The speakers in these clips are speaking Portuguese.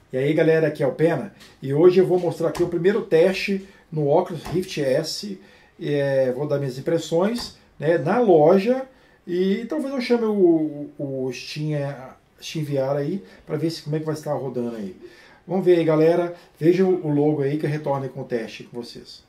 E aí galera, aqui é o Pena e hoje eu vou mostrar aqui o primeiro teste no Oculus Rift S. Vou dar minhas impressões, né, na loja e talvez eu chame o Steam VR aí para ver como é que vai estar rodando aí. Vamos ver aí galera, vejam o logo aí que eu retorno com o teste com vocês.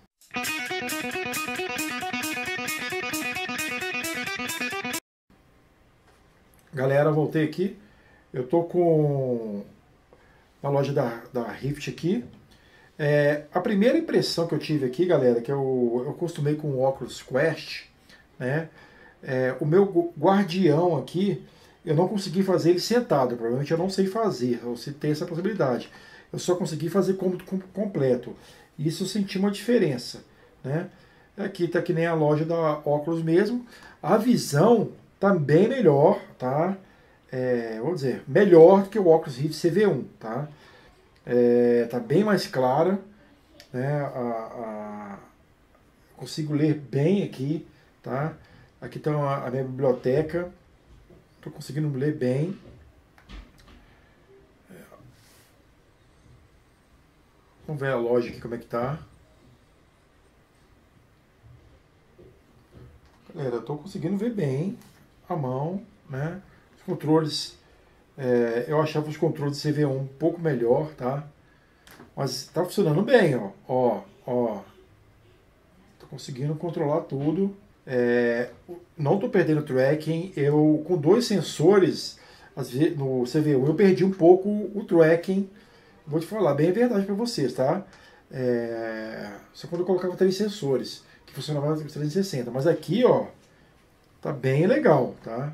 Galera, voltei aqui, eu tô com na loja da Rift aqui. A primeira impressão que eu tive aqui, galera, que eu acostumei com o Oculus Quest, né? O meu guardião aqui, eu não consegui fazer ele sentado, provavelmente eu não sei fazer, eu tem essa possibilidade. Eu só consegui fazer completo. Isso eu senti uma diferença, né? Aqui tá que nem a loja da Oculus mesmo. A visão tá bem melhor, tá? Vamos dizer, melhor do que o Oculus Rift CV1, tá? Tá bem mais clara, né? Consigo ler bem aqui, tá? Aqui está a minha biblioteca, estou conseguindo ler bem. Vamos ver a loja aqui como é que tá. Galera, eu estou conseguindo ver bem a mão, né? Os controles, eu achava os controles de CV1 um pouco melhor, tá? Mas está funcionando bem, ó. Tô conseguindo controlar tudo. Não estou perdendo tracking. Eu com dois sensores no CV1 eu perdi um pouco o tracking. Vou te falar bem a verdade para vocês, tá? Só quando eu colocava três sensores que funcionava 360. Mas aqui, ó, tá bem legal, tá?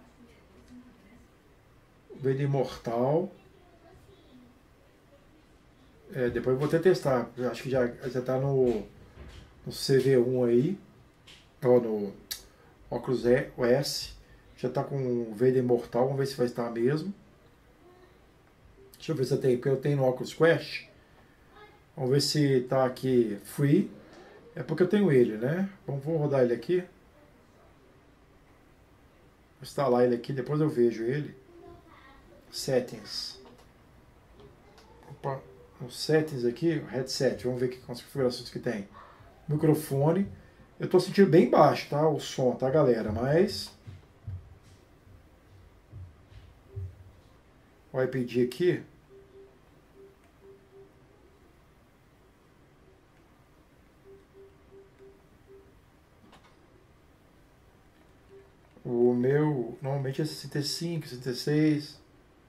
Veio Imortal. Depois eu vou até testar. Acho que já tá no CV1 aí. Ó, no Oculus S. Já tá com o Vader Mortal. Vamos ver se vai estar mesmo. Deixa eu ver se eu tenho. Porque eu tenho no Oculus Quest. Vamos ver se tá aqui free. É porque eu tenho ele, né? Vou rodar ele aqui. Vou instalar ele aqui. Depois eu vejo ele. Settings. Opa. Os settings aqui. Headset. Vamos ver que configurações que tem. Microfone. Eu tô sentindo bem baixo, tá? O som, tá, galera? Mas vai pedir aqui. O meu normalmente é 65, 66.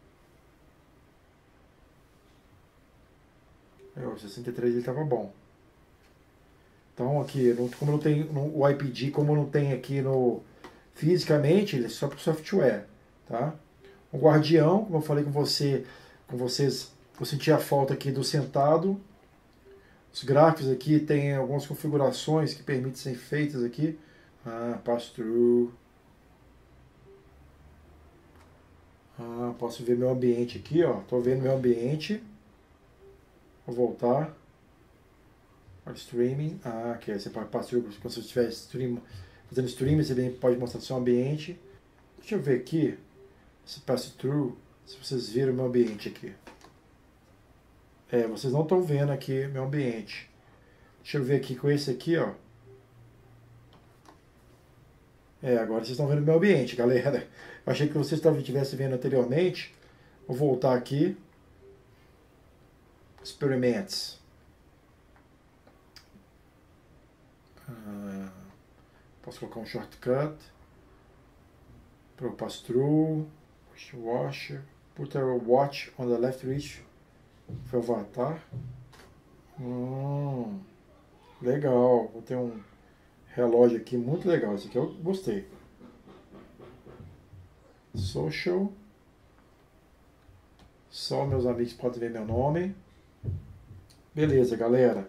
O 63 ele tava bom. Então aqui, como não tem o IPG, como não tem aqui no fisicamente, ele é só para o software, tá? O Guardião, como eu falei com vocês, eu senti a falta aqui do sentado. Os gráficos aqui tem algumas configurações que permitem ser feitas aqui. Pass-through. Posso ver meu ambiente aqui, ó. Tô vendo meu ambiente. Vou voltar. Streaming. Aqui você pode pass-through quando você estiver fazendo streaming, você pode mostrar o seu ambiente. Deixa eu ver aqui. Esse pass-through, se vocês viram meu ambiente aqui. Vocês não estão vendo aqui meu ambiente. Deixa eu ver aqui com esse aqui, ó. Agora vocês estão vendo meu ambiente, galera. Eu achei que vocês estivessem vendo anteriormente. Vou voltar aqui. Experiments. Posso colocar um shortcut. Pro pass-through. Washer. Put a watch on the left reach. Foi o avatar. Legal. Vou ter um relógio aqui muito legal. Esse aqui eu gostei. Social. Só meus amigos podem ver meu nome. Beleza, galera.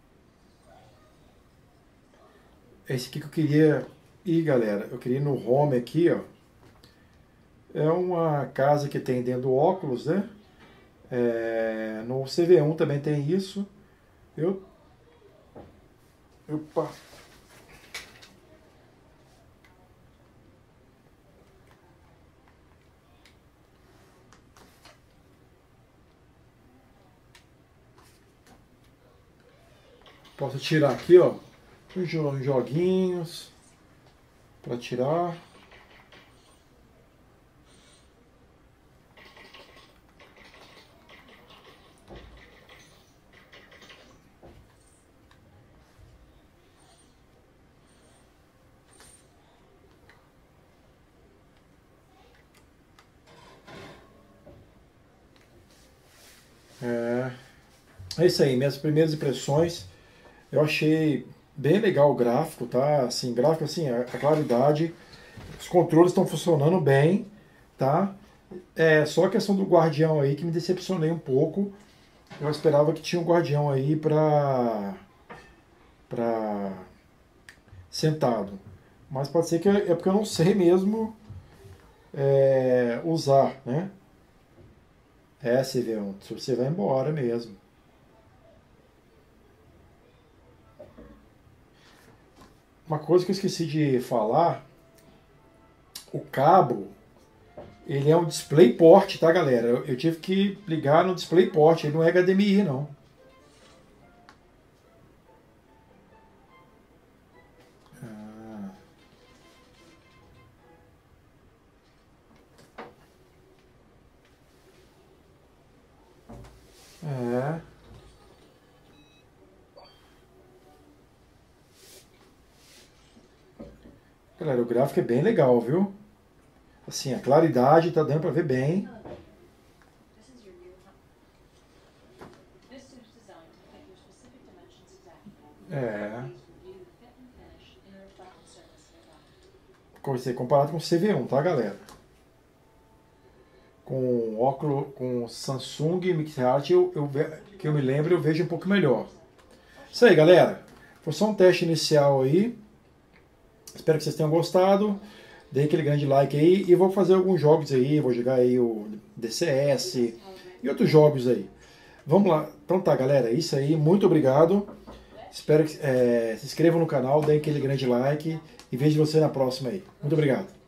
Esse aqui que eu queria ir, galera. Eu queria ir no home aqui, ó. É uma casa que tem dentro do óculos, né? No CV1 também tem isso. Opa. Posso tirar aqui, ó, uns joguinhos para tirar. É isso aí, minhas primeiras impressões. Eu achei bem legal o gráfico, tá? Assim, gráfico assim, a claridade, os controles estão funcionando bem, tá? É só a questão do guardião aí que me decepcionei um pouco. Eu esperava que tinha um guardião aí pra sentado. Mas pode ser que é porque eu não sei mesmo usar, né? CV1, se você vai embora mesmo. Uma coisa que eu esqueci de falar, o cabo, ele é um DisplayPort, tá, galera? Eu tive que ligar no DisplayPort, ele não é HDMI, não. É. Galera, o gráfico é bem legal, viu? Assim, a claridade tá dando pra ver bem. É. Comparado com o CV1, tá, galera? Com óculos, com Samsung MixArt, que eu me lembro, eu vejo um pouco melhor. Isso aí, galera. Foi só um teste inicial aí. Espero que vocês tenham gostado. Dê aquele grande like aí. E vou fazer alguns jogos aí. Vou jogar aí o DCS e outros jogos aí. Vamos lá. Então tá, galera. É isso aí. Muito obrigado. Espero que se inscrevam no canal, deem aquele grande like. E vejo você na próxima aí. Muito obrigado.